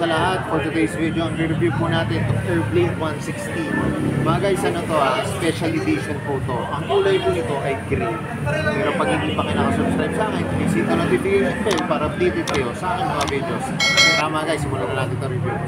sa lahat. For today's video, ang review po natin itong Airblade 160. Mga guys, ano to special edition po to. Ang kulay po nito ay green. Pero pag hindi pa kayo nakasubscribe sa akin, please hit the notification bell para updated kayo sa aking mga videos. Tama guys, simulan na natin itong review.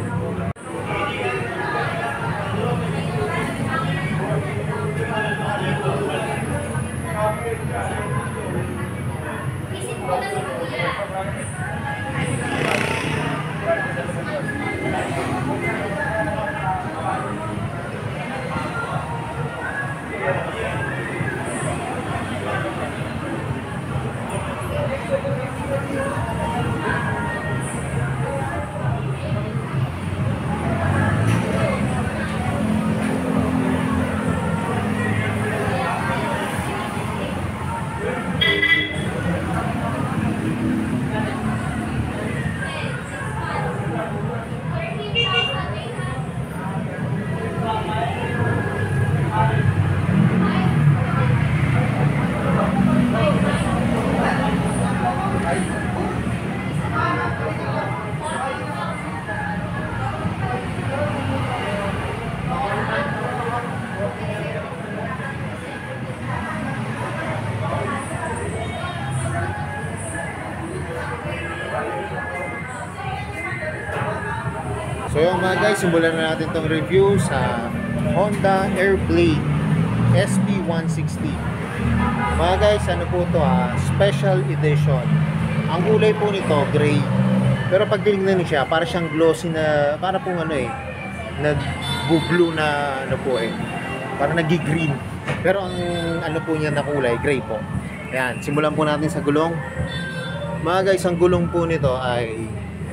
So yung mga guys, simulan na natin itong review sa Honda Airblade SP160. Mga guys, ano po ito special edition. Ang kulay po nito, gray. Pero pag tinignan niyo siya, para siyang glossy na, para pong nag-blue na para nag-green. Pero ang ano po niya na kulay, gray po. Ayan, simulan po natin sa gulong. Mga guys, ang gulong po nito ay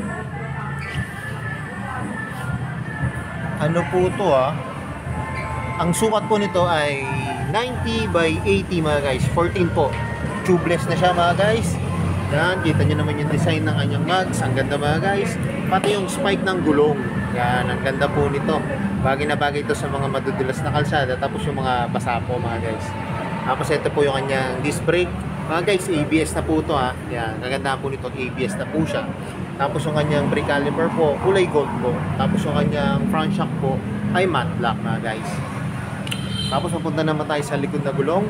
ano po ito ang sukat po nito ay 90 by 80 mga guys, 14 po. Tubeless na siya mga guys. Yan, kita nyo naman yung design ng kanyang mags. Ang ganda mga guys. Pati yung spike ng gulong. Yan, ang ganda po nito. Bagay na bagay ito sa mga madudulas na kalsada. Tapos yung mga basa po mga guys. Tapos ito po yung kanyang disc brake. Mga guys, ABS na po ito Yan, kagandahan po nito, ABS na po siya. Tapos yung kanyang brake caliper po, kulay gold po. Tapos yung kanyang front shock po ay matte black mga guys. Tapos mapunta naman tayo sa likod na gulong.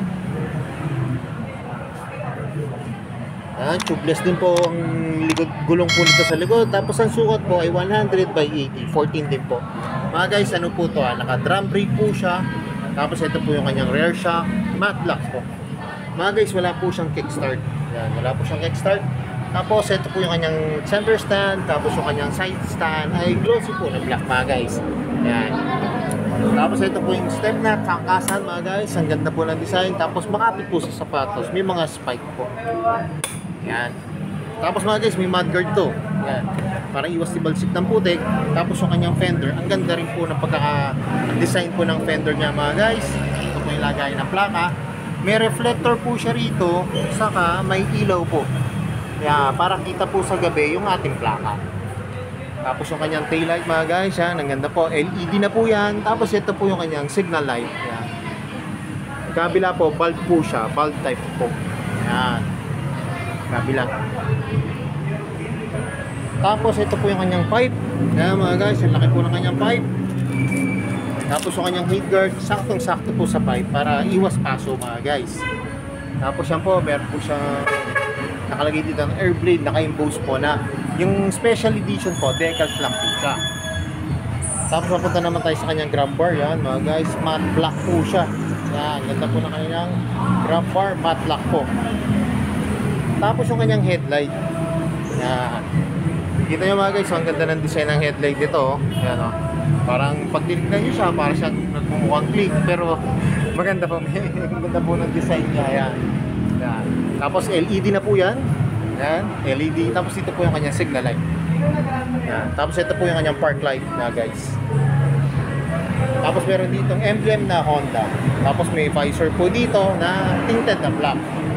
Tubeless din po ang gulong po nito sa likod. Tapos ang sukat po ay 100 by 80, 14 din po. Mga guys, ano po ito naka drum brake po siya. Tapos ito po yung kanyang rear shock, matte black po. Mga guys, wala po siyang kickstart. Yan, wala po siyang kickstart. Tapos ito po yung kanyang center stand. Tapos yung kanyang side stand ay glossy po na black mga guys. Yan. Tapos ito po yung step nut, tangkasan mga guys. Ang ganda po ng design. Tapos makapit po sa sapatos. May mga spike po. Yan. Tapos mga guys, may mudguard to. Yan. Para iwas tibalsik ng putik. Tapos yung kanyang fender. Ang ganda rin po ng pagkaka-design po ng fender niya mga guys. Ito po yung lagay ng plaka. May reflector po siya rito. Saka may ilaw po. Yan. Para kita po sa gabi yung ating plaka. Tapos yung kanyang taillight mga guys, yan, ang ganda po. LED na po yan. Tapos ito po yung kanyang signal light. Yan. Kabila po, bulb po siya. Bulb type po. Yan. Kabila. Tapos ito po yung kanyang pipe. Yan mga guys, ang laki po ng kanyang pipe. Tapos yung kanyang heat guard, saktong-sakto po sa pipe para iwas paso mga guys. Tapos yan po, meron po siyang nakalagay dito ng Airblade, naka-impose po na yung special edition po, decals lang po siya. Tapos mapunta naman tayo sa kanyang grab bar. Yan mga guys, matte black po siya. Yan, ganda po ng kanyang grab bar, matte black po. Tapos yung kanyang headlight. Yan. Kita nyo mga guys, ang ganda ng design ng headlight dito. Yan parang pag tinignan nyo siya, parang siyang nagmumukhang click. Pero maganda po, maganda po ng design niya. Yan. Yan. Tapos LED na po yan. Yan, LED. Tapos dito po yung kanyang signal light. Yan. Tapos ito po yung kanyang park light na guys. Tapos meron ditong emblem na Honda. Tapos may visor po dito na tinted na black.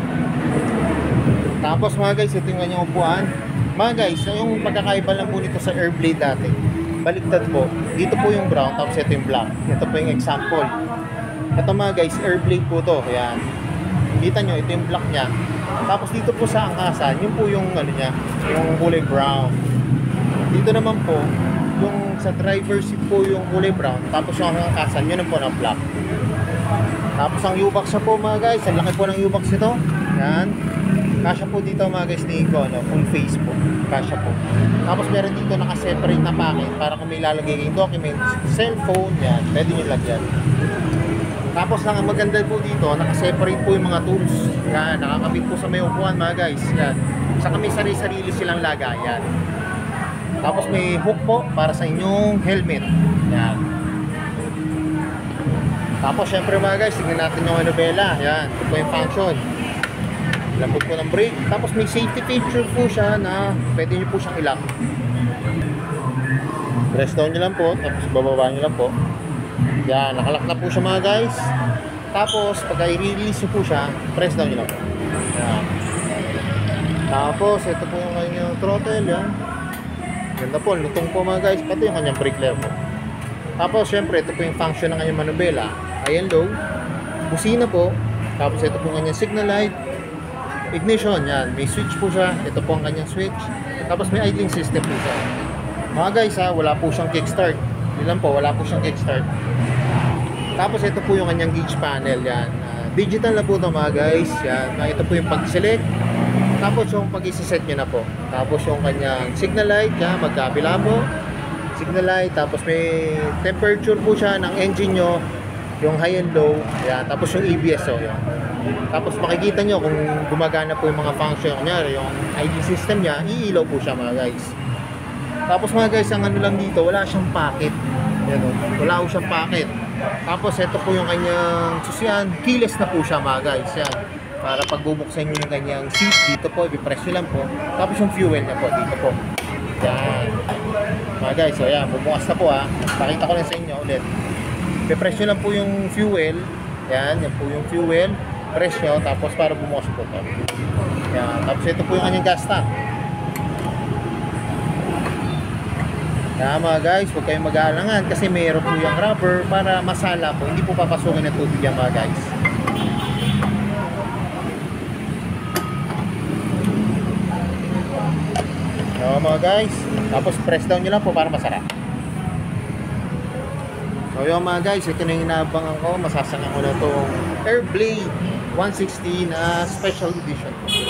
Tapos mga guys, ito yung kanyang upuan. Mga guys, yung pagkakaiba lang po nito sa Airblade dati, baliktad po. Dito po yung brown, tapos ito yung black. Ito po yung example. Ito mga guys, Airblade po to. Ayan. Kita nyo, ito yung black niya. Tapos dito po sa angkasan, yun po yung ano niya, yung kulay brown. Dito naman po, yung sa driver seat po yung kulay brown, tapos yung hangkasan, yun po ng black. Tapos ang U-box na po mga guys, ang laki po ng U-box ito. Yan. Kasya po dito mga guys ni Iko, no? Full face po. Kasya po. Tapos meron dito naka-separate na packet para kung may lalagay kayong documents, cellphone, yan. Pwede nyo lagyan. Tapos ang maganda po dito, naka-separate po yung mga tools. Yan. Nakakabit po sa may upuan mga guys. Yan. Saka may sarili-sarili silang lagayan. Tapos may hook po para sa inyong helmet. Yan. Tapos syempre mga guys, tignan natin yung manubela. Yan. Ito po yung function. Lapot po ng brake. Tapos may safety feature po siya na pwede nyo po siyang ilock. Press down nyo lang po. Tapos bababa nyo lang po. Yan. Nakalock na po siya mga guys. Tapos pagka i-release nyo po siya, press down nyo lang po. Yan. Tapos ito po yung kanyang throttle. Yan. Ganda po. Lutong po mga guys. Pati yung kanyang brake lever. Tapos syempre ito po yung function ng kanyang manubela. High and low. Busina po. Tapos ito po yung kanyang signal light. Ignition, yan. May switch po siya. Ito po ang kanyang switch. Tapos may idling system po siya. Mga guys ha, wala po siyang kickstart. Yun lang po, wala po siyang kickstart. Tapos ito po yung kanyang gauge panel, yan. Digital na po ito mga guys. Yan. Ito po yung pag-select. Tapos yung pag-isiset nyo na po. Tapos yung kanyang signal light, yan. Magkabila po. Signal light. Tapos may temperature po siya ng engine nyo. Yung high and low. Yan. Tapos yung EBS, oh, yan. Tapos makikita nyo kung gumagana po yung mga function. Kunyari, yung ID system niya, iilaw po siya mga guys. Tapos mga guys, ang ano lang dito, wala siyang packet. Yan, wala po siyang packet. Tapos ito po yung kanyang susian. Keyless na po siya mga guys. Yan. Para pag bubuksan nyo yung kanyang seat, dito po, i-press nyo lang po. Tapos yung fuel niya po, dito po. Yan. Mga guys, so yan, bubukas na po ha. Pakita ko lang sa inyo ulit. I-press nyo lang po yung fuel. Yan, yan po yung fuel. Press nyo, tapos para bumukas po ito. Yan. Tapos ito po yung kanyang gas tank. Kaya mga guys, huwag kayong mag-aalangan kasi mayroon po yung rubber para masala po. Hindi po papasukin ng tubig yan mga guys. So mga guys, tapos press down nyo lang po para masara. So yung mga guys, ito na yung inaabangan ko. Masasanga ko na itong Airblade 160 na special edition.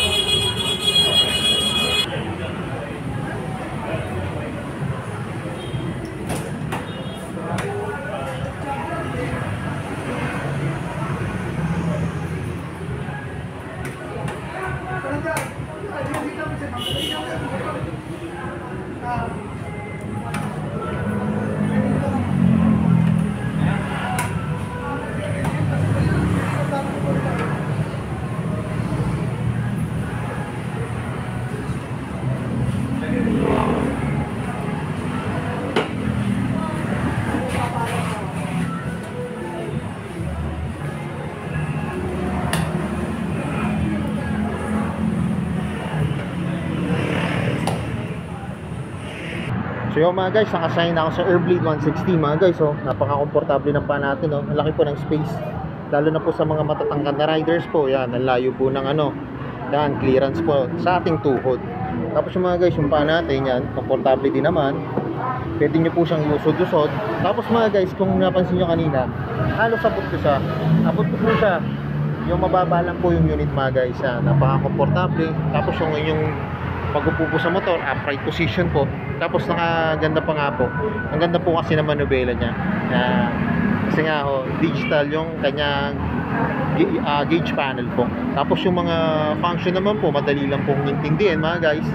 So yung mga guys, nakasign na ako sa Airblade 160 mga guys. So napaka-komportable ng pa natin, no? Ang laki po ng space. Lalo na po sa mga matatangkad na riders po. Yan, ang layo po ng ano. Yan, clearance po sa ating tuhod. Tapos yung mga guys, yung pa natin yan, komportable din naman. Pwede nyo po siyang iusod-usod. Tapos mga guys, kung napansin nyo kanina, halos abot ko siya. Abot ko po siya. Yung mababa lang po yung unit mga guys. Napaka-komportable. Tapos yung inyong pag-upo po sa motor, upright position po. Tapos nakaganda pa nga po. Ang ganda po kasi ng manubela niya. Kasi nga digital yung kanyang gauge panel po. Tapos yung mga function naman po, madali lang pong intindihin mga guys.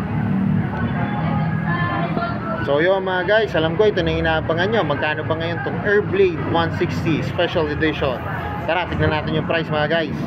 So yun mga guys, alam ko ito na inaabangan nyo. Magkano ba ngayon itong Airblade 160 Special Edition? Tara, tignan natin yung price mga guys.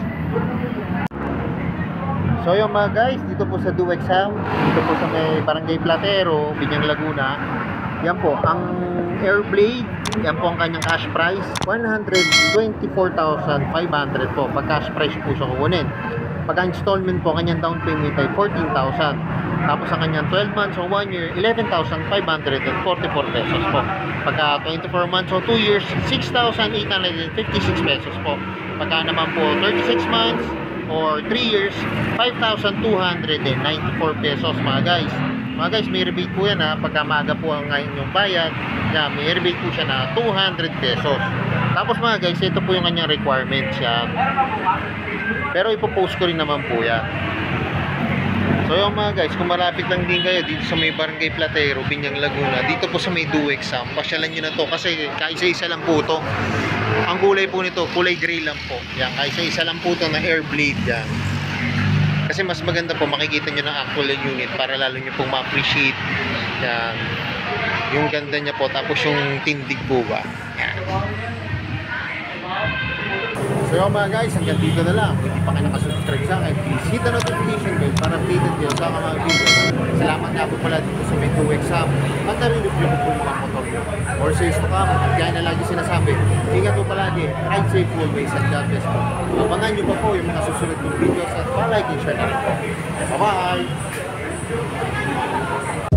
So yung mga guys, dito po sa Duexam, dito po sa may Barangay Platero, Binyang Laguna. Yan po, ang Airblade, yan po ang kanyang cash price, 124,500 po. Pag cash price po siya kukunin. Pag installment po, kanyang down payment ay 14,000. Tapos ang kanyang 12 months o 1 year, 11,544 pesos po. Pagka 24 months o 2 years, 6,856 pesos po. Pagka naman po 36 months or 3 years, 5,294 pesos mga guys. Mga guys, may rebate po yan ha. Pagka maaga po ang ngayon yung bayad, yan, may rebate po siya na 200 pesos. Tapos mga guys, ito po yung kanyang requirements yan. Pero ipopost ko rin naman po yan. So yung mga guys, kung malapit lang din kayo dito sa may Barangay Platero, Binyang Laguna, dito po sa may Duexam, pasyalan nyo na to kasi kaisa-isa lang po to. Ang kulay po nito, kulay gray lang po. Yan, kaisa-isa lang po to na Airblade yan. Kasi mas maganda po makikita nyo ng actual unit para lalo nyo pong ma-appreciate yan, yung ganda niya po, tapos yung tindig po ba. Yan. So yung mga guys, hanggang dito na lang. Kung hindi pa kayo nakasubscribe sa akin, please hit the notification bell para updated kayo sa mga video. Salamat nga po pala dito sa Metro Exam. At na-review ko po mga motor nyo. Or says to come, at kaya na lagi sinasabi, ingat po palagi, ride safe always, and God bless po. Abangan nyo pa po yung mga susunod kong videos at pa-like and share na rin po. Bye-bye!